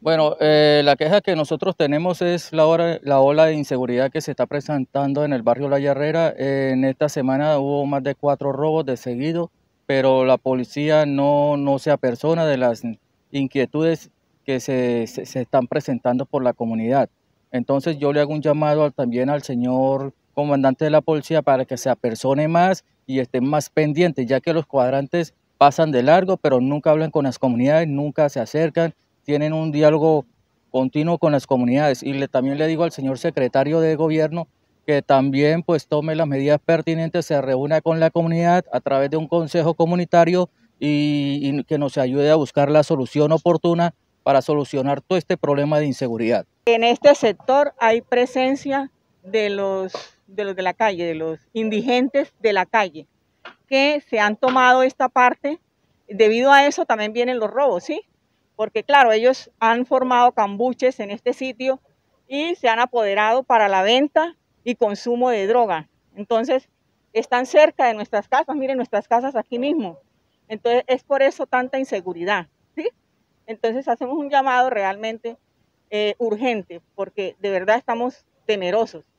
Bueno, la queja que nosotros tenemos es la ola de inseguridad que se está presentando en el barrio La Herrera. En esta semana hubo más de 4 robos de seguido, pero la policía no se apersona de las inquietudes que se están presentando por la comunidad. Entonces yo le hago un llamado también al señor comandante de la policía para que se apersone más y estén más pendientes, ya que los cuadrantes pasan de largo, pero nunca hablan con las comunidades, nunca se acercan, tienen un diálogo continuo con las comunidades. Y también le digo al señor secretario de gobierno que también pues tome las medidas pertinentes, se reúna con la comunidad a través de un consejo comunitario y que nos ayude a buscar la solución oportuna para solucionar todo este problema de inseguridad. En este sector hay presencia de los de la calle, de los indigentes de la calle, que se han tomado esta parte. Debido a eso también vienen los robos, ¿sí? Porque claro, ellos han formado cambuches en este sitio y se han apoderado para la venta y consumo de droga. Entonces, están cerca de nuestras casas, miren nuestras casas aquí mismo. Entonces, es por eso tanta inseguridad, ¿sí? Entonces, hacemos un llamado realmente urgente, porque de verdad estamos temerosos.